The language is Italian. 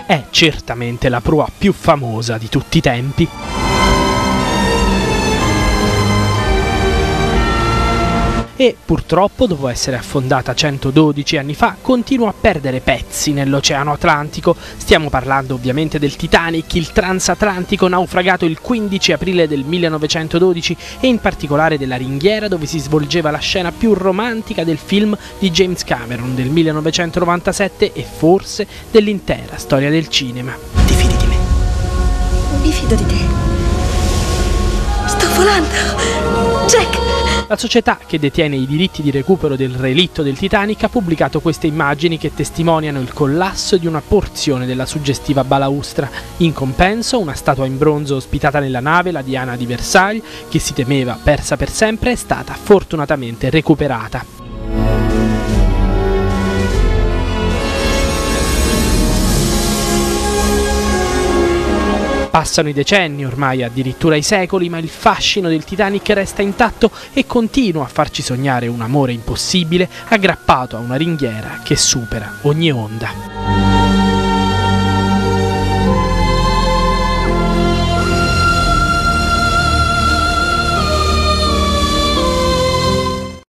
è certamente la prua più famosa di tutti i tempi. E purtroppo, dopo essere affondata 112 anni fa, continua a perdere pezzi nell'Oceano Atlantico. Stiamo parlando ovviamente del Titanic, il transatlantico naufragato il 15 aprile del 1912 e in particolare della ringhiera dove si svolgeva la scena più romantica del film di James Cameron del 1997 e forse dell'intera storia del cinema. Ti fidi di me? Mi fido di te. Sto volando! Jack! La società che detiene i diritti di recupero del relitto del Titanic ha pubblicato queste immagini che testimoniano il collasso di una porzione della suggestiva balaustra. In compenso, una statua in bronzo ospitata nella nave, la Diana di Versailles, che si temeva persa per sempre, è stata fortunatamente recuperata. Passano i decenni, ormai addirittura i secoli, ma il fascino del Titanic resta intatto e continua a farci sognare un amore impossibile aggrappato a una ringhiera che supera ogni onda.